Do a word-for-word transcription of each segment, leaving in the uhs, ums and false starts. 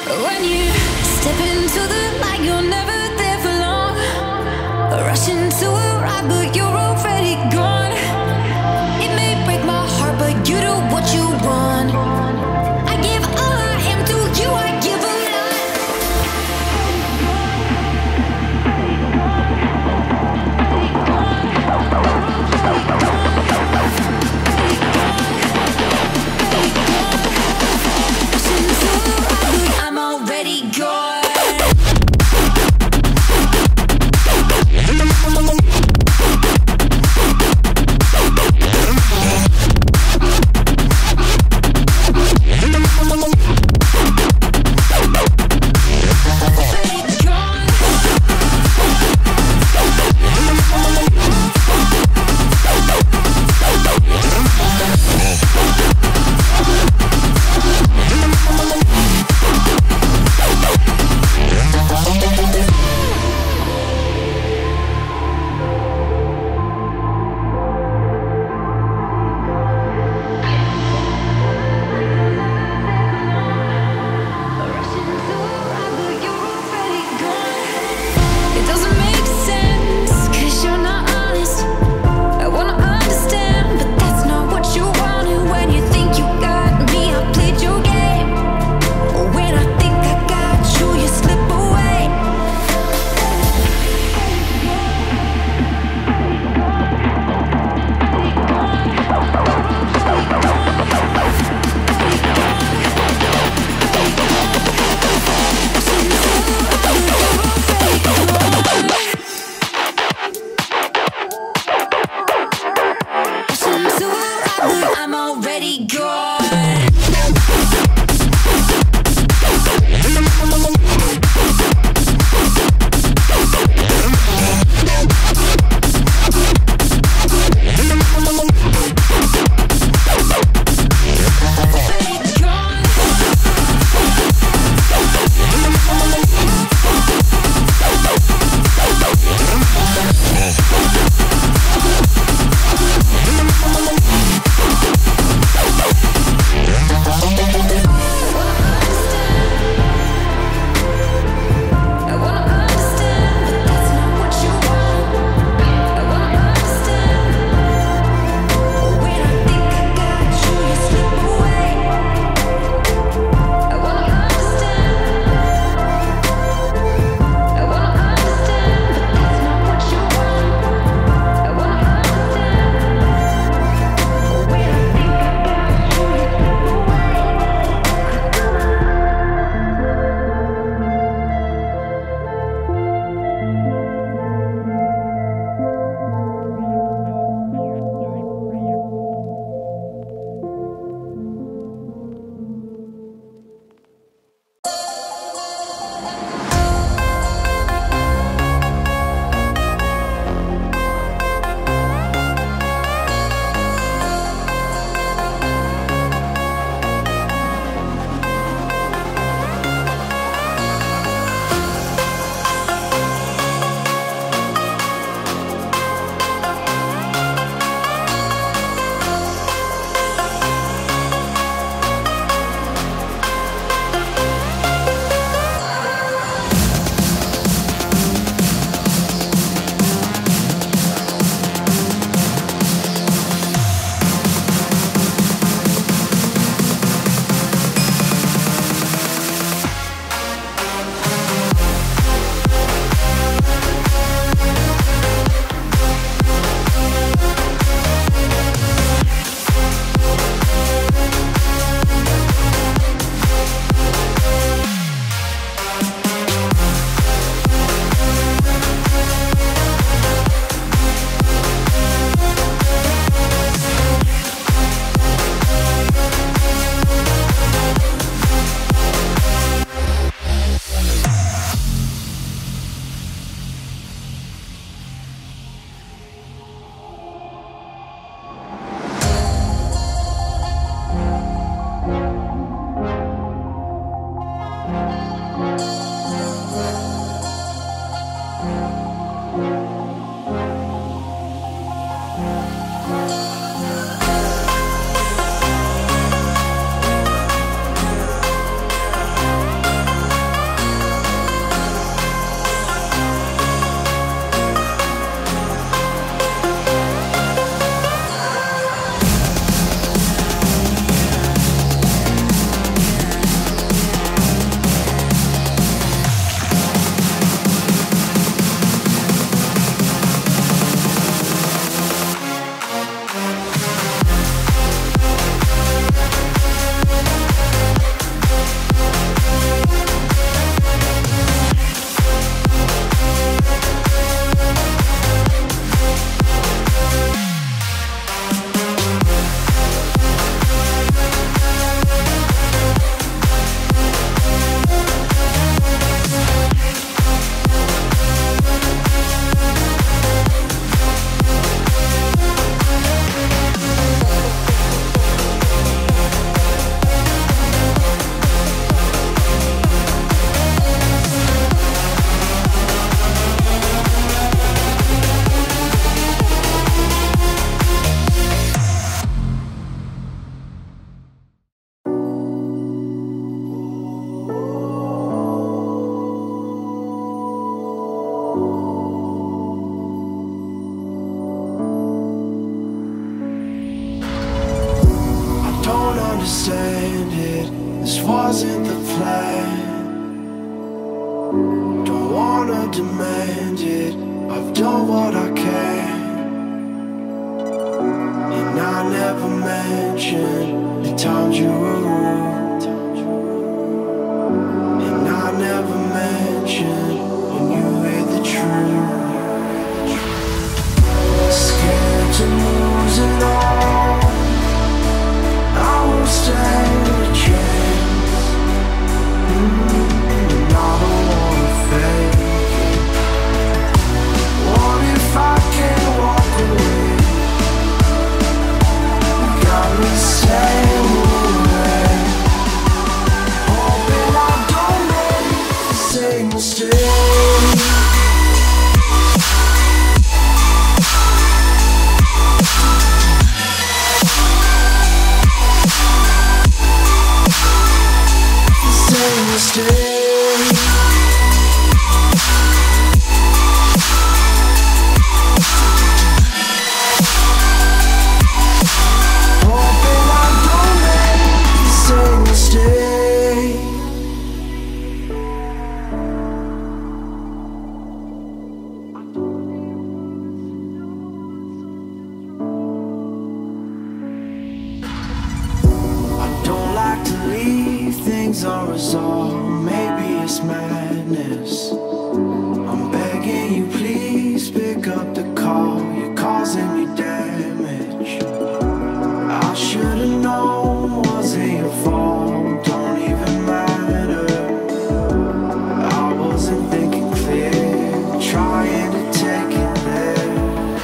When you step into the light, you're never there for long. Rushing to arrive, but you're already gone. It may break my heart, but you do what you want. I give all I am to you, I give a lot. Rushing to arrive, but I'm already gone. I'm already gone. Don't wanna demand it, I've done what I can. And I never mentioned the times you were rude. And I never mentioned when you hid the truth. Scared to lose it all, I won't stand a chance. mm, And I don't wanna fake it. What if I can't walk away? You got me staying away, hoping I don't make the same mistake. Unresolved, maybe it's madness. I'm begging you, please pick up the call. You're causing me damage. I should've known, wasn't your fault. Don't even matter. I wasn't thinking clear, trying to take it there.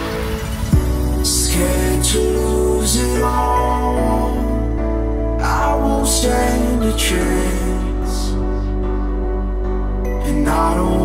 Scared to lose it all, I won't stand a chance. And I don't